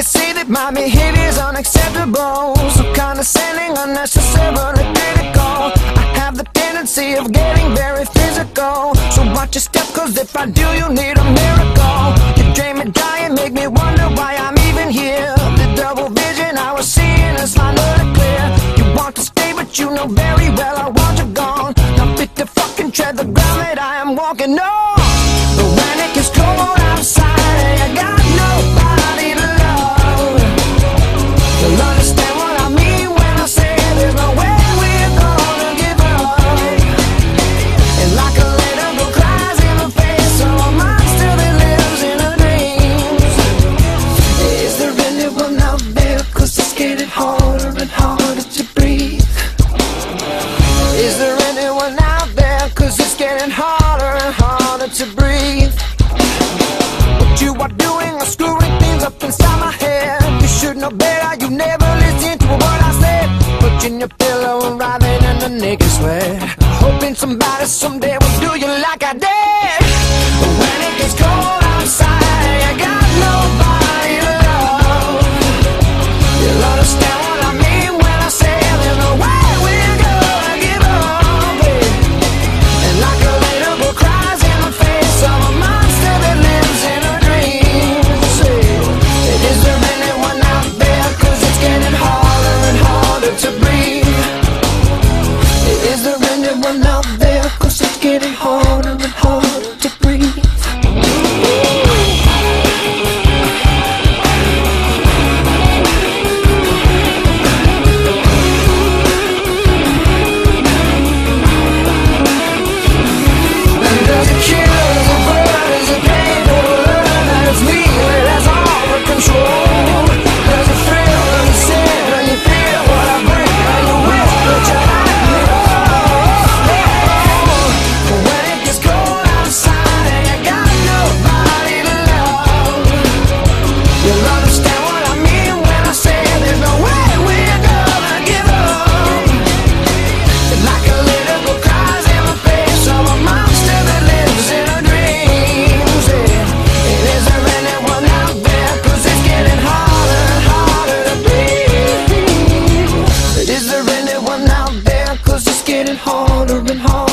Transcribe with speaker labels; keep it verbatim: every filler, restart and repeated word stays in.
Speaker 1: you see that my behavior's unacceptable? So condescending, unnecessarily critical. I have the tendency of getting very physical. So watch your step, cause if I do, you need a miracle. You drain me dry and make me wonder why I'm even here. The double vision I was seeing is finally clear. You want to stay, but you know very well I want you gone. Now fit to fucking tread the ground that I am walking on. But when it gets cold outside, I got nobody to love. You'll understand what I mean when I say there's no way we're gonna give up. And like a little girl cries in the face of a monster that lives in her dreams. Is there anyone out there? Cause it's getting harder and harder to breathe. Is there anyone out there? Cause it's getting harder and harder to breathe. What you are doing is screwing things up inside my head. You should know better, you never listen to a word I said. Putting your pillow and writhing in the naked sweat, hoping somebody someday will do you like I did. But when it gets cold outside, I got nobody to love. You'll understand what I mean when I say there's no way we're gonna give up, babe. And like a little girl cries in the face of a monster that lives in her dreams. Say, is there anyone out there? Cause it's getting harder and harder to breathe. Is there anyone out there? Cause it's getting harder and harder to breathe. Harder and harder.